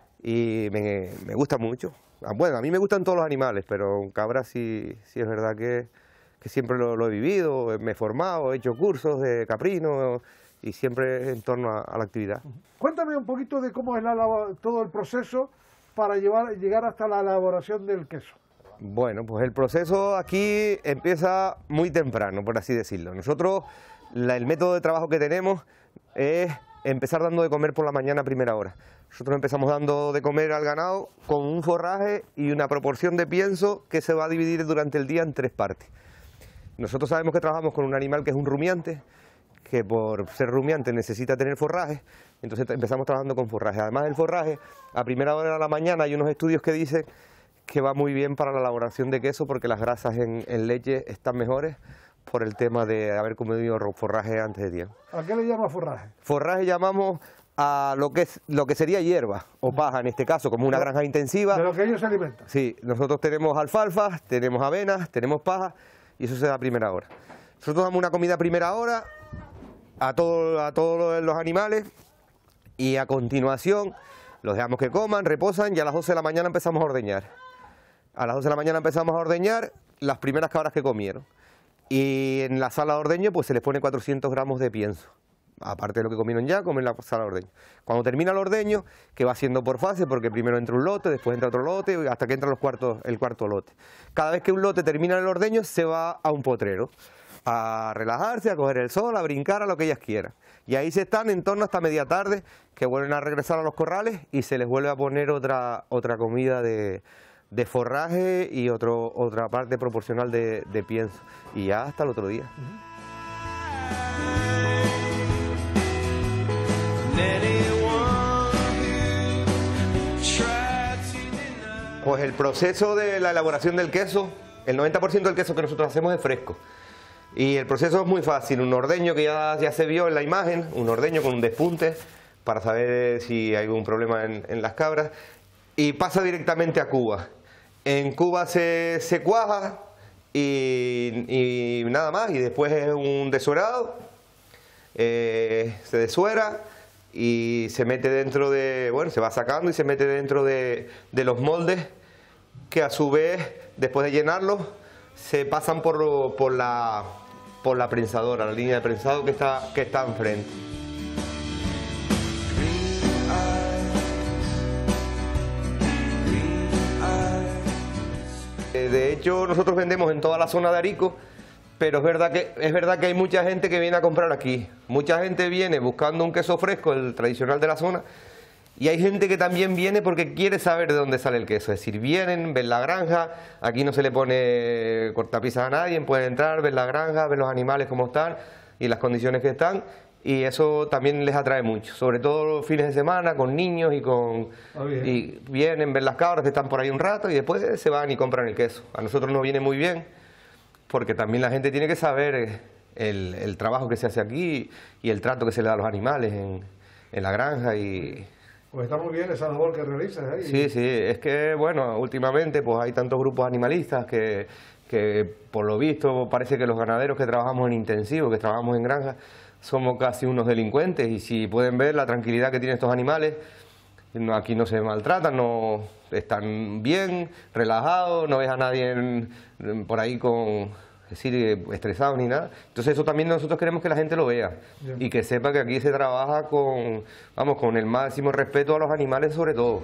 y me, me gusta mucho. Bueno, a mí me gustan todos los animales, pero con cabras sí, sí es verdad que, que siempre lo, lo he vivido, me he formado, he hecho cursos de caprino y siempre en torno a, a la actividad. Cuéntame un poquito de cómo es la, todo el proceso para llevar, llegar hasta la elaboración del queso. Bueno, pues el proceso aquí empieza muy temprano, por así decirlo. Nosotros, la, el método de trabajo que tenemos es empezar dando de comer por la mañana a primera hora. Nosotros empezamos dando de comer al ganado con un forraje y una proporción de pienso que se va a dividir durante el día en tres partes. Nosotros sabemos que trabajamos con un animal que es un rumiante, que por ser rumiante necesita tener forraje, entonces empezamos trabajando con forraje. Además del forraje, a primera hora de la mañana hay unos estudios que dicen que va muy bien para la elaboración de queso porque las grasas en, en leche están mejores por el tema de haber comido forraje antes de tiempo. ¿A qué le llama forraje? Forraje llamamos a lo que es lo que sería hierba o paja en este caso, como una de, granja intensiva. De lo que ellos se alimentan. Sí, nosotros tenemos alfalfa, tenemos avenas, tenemos paja y eso se da a primera hora. Nosotros damos una comida a primera hora a, todo, a todos los animales y a continuación los dejamos que coman, reposan y a las doce de la mañana empezamos a ordeñar. A las doce de la mañana empezamos a ordeñar las primeras cabras que comieron. Y en la sala de ordeño pues se les pone cuatrocientos gramos de pienso. Aparte de lo que comieron ya, comen la sala de ordeño. Cuando termina el ordeño, que va siendo por fase, porque primero entra un lote, después entra otro lote, hasta que entra los cuartos, el cuarto lote. Cada vez que un lote termina el ordeño, se va a un potrero, a relajarse, a coger el sol, a brincar, a lo que ellas quieran. Y ahí se están en torno hasta media tarde, que vuelven a regresar a los corrales y se les vuelve a poner otra, otra comida de, de forraje y otro, otra parte proporcional de, de pienso. Y ya hasta el otro día. Uh-huh. Pues el proceso de la elaboración del queso, el noventa por ciento del queso que nosotros hacemos es fresco. Y el proceso es muy fácil, un ordeño que ya, ya se vio en la imagen, un ordeño con un despunte para saber si hay algún problema en, en las cabras, y pasa directamente a Cuba. En Cuba se, se cuaja y, y nada más. Y después es un desuerado, eh, se desuera y se mete dentro de, bueno, se va sacando y se mete dentro de, de los moldes que a su vez, después de llenarlos, se pasan por, por, la, por la prensadora, la línea de prensado que está, que está enfrente. De hecho, nosotros vendemos en toda la zona de Arico, pero es verdad que es verdad que hay mucha gente que viene a comprar aquí. Mucha gente viene buscando un queso fresco, el tradicional de la zona, y hay gente que también viene porque quiere saber de dónde sale el queso. Es decir, vienen, ven la granja, aquí no se le pone cortapisas a nadie, pueden entrar, ver la granja, ver los animales cómo están y las condiciones que están, y eso también les atrae mucho, sobre todo los fines de semana, con niños y con... Ah, bien. Y vienen, ven las cabras que están por ahí un rato y después se van y compran el queso. A nosotros nos viene muy bien, porque también la gente tiene que saber el, el trabajo que se hace aquí y el trato que se le da a los animales en, en la granja. Y pues está muy bien esa labor que realizas ahí. sí, sí, es que bueno, últimamente pues hay tantos grupos animalistas que, que por lo visto parece que los ganaderos que trabajamos en intensivo, que trabajamos en granja, somos casi unos delincuentes, y si pueden ver la tranquilidad que tienen estos animales, no, aquí no se maltratan, no están bien, relajados, no ves a nadie en, en, por ahí con, es decir, estresados ni nada. Entonces eso también nosotros queremos que la gente lo vea. Bien. Y que sepa que aquí se trabaja con, vamos, con el máximo respeto a los animales sobre todo.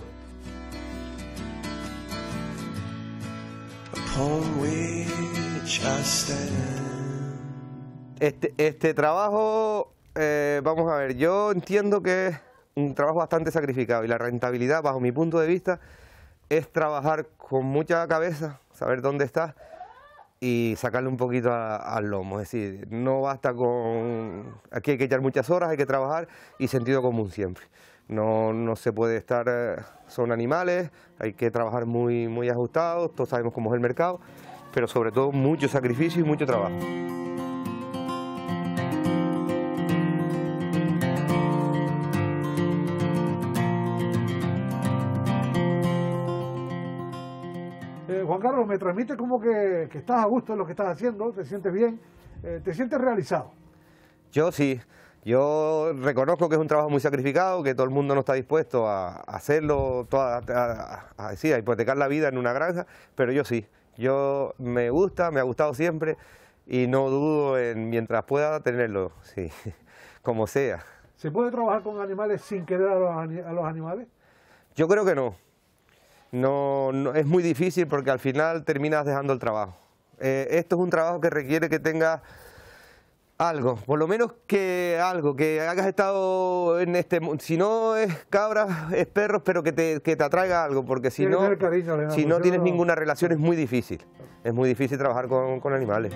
Este, este trabajo, eh, vamos a ver, yo entiendo que es un trabajo bastante sacrificado, y la rentabilidad, bajo mi punto de vista, es trabajar con mucha cabeza, saber dónde estás y sacarle un poquito a, al lomo. Es decir, no basta con... Aquí hay que echar muchas horas, hay que trabajar y sentido común siempre. No, no se puede estar... Eh, son animales, hay que trabajar muy, muy ajustados, todos sabemos cómo es el mercado, pero sobre todo mucho sacrificio y mucho trabajo. Juan Carlos, me transmite como que, que estás a gusto en lo que estás haciendo, te sientes bien, eh, te sientes realizado. Yo sí, yo reconozco que es un trabajo muy sacrificado, que todo el mundo no está dispuesto a hacerlo, toda, a, a, a, sí, a hipotecar la vida en una granja, pero yo sí, yo me gusta, me ha gustado siempre y no dudo en, mientras pueda, tenerlo, sí, como sea. ¿Se puede trabajar con animales sin querer a los, a los animales? Yo creo que no. No, no, es muy difícil porque al final terminas dejando el trabajo. Eh, esto es un trabajo que requiere que tengas algo, por lo menos que algo, que hayas estado en este mundo. Si no es cabras, es perros, pero que te, que te atraiga algo, porque si no, cariño, si no tienes ninguna relación es muy difícil. Es muy difícil trabajar con, con animales.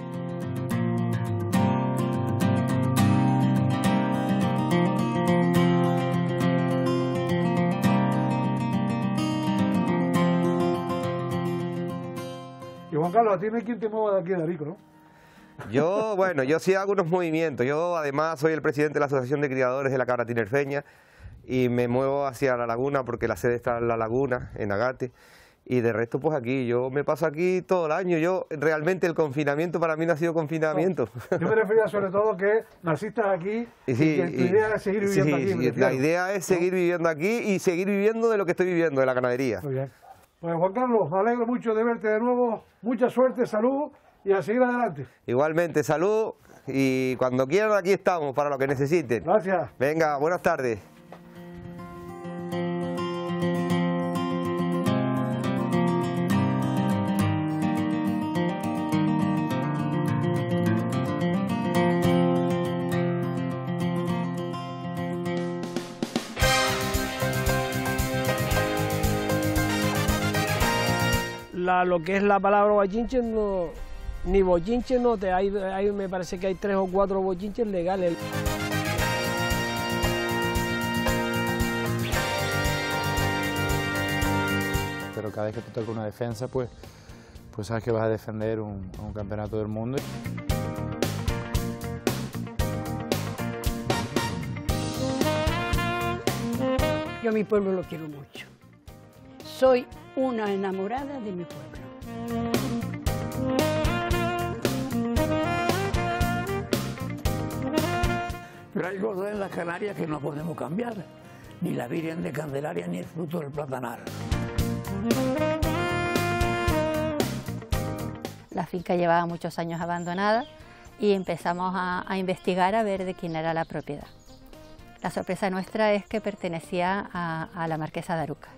Y Juan Carlos, a ti no hay quien te mueva de aquí de Arico, ¿no? Yo, bueno, yo sí hago unos movimientos. Yo además soy el presidente de la Asociación de Criadores de la Cabra Tinerfeña y me muevo hacia la laguna porque la sede está en la laguna, en Agate. Y de resto, pues aquí, yo me paso aquí todo el año. Yo, realmente el confinamiento para mí no ha sido confinamiento. No, yo me refería sobre todo que naciste aquí y, sí, y que tu y, idea es seguir viviendo sí, aquí. Sí, la idea es seguir ¿no? viviendo aquí y seguir viviendo de lo que estoy viviendo, de la ganadería. Muy bien. Pues Juan Carlos, me alegro mucho de verte de nuevo. Mucha suerte, salud y a seguir adelante. Igualmente, salud y cuando quieran aquí estamos para lo que necesiten. Gracias. Venga, buenas tardes. La, lo que es la palabra bochinche, no, ni bochinche no, te hay, hay, me parece que hay tres o cuatro bochinches legales. Pero cada vez que te toca una defensa, pues, pues sabes que vas a defender un, un campeonato del mundo. Yo a mi pueblo lo quiero mucho. Soy una enamorada de mi pueblo. Pero hay cosas en las Canarias que no podemos cambiar, ni la Virgen de Candelaria ni el fruto del platanar. La finca llevaba muchos años abandonada y empezamos a, a investigar a ver de quién era la propiedad. La sorpresa nuestra es que pertenecía a, a la marquesa de Aruca.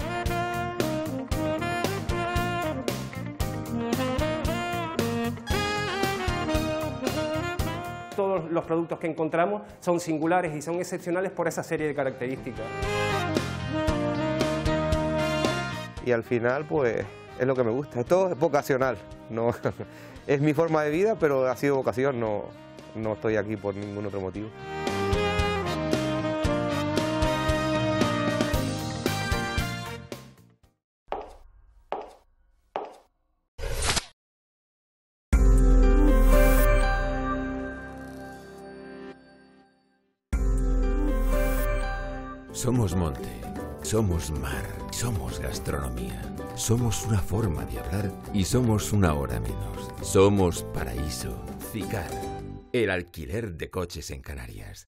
Todos los productos que encontramos son singulares y son excepcionales por esa serie de características. Y al final, pues, es lo que me gusta. Esto es vocacional, no, es mi forma de vida, pero ha sido vocación, no, no estoy aquí por ningún otro motivo. Somos monte, somos mar, somos gastronomía, somos una forma de hablar y somos una hora menos. Somos paraíso, Cicar, el alquiler de coches en Canarias.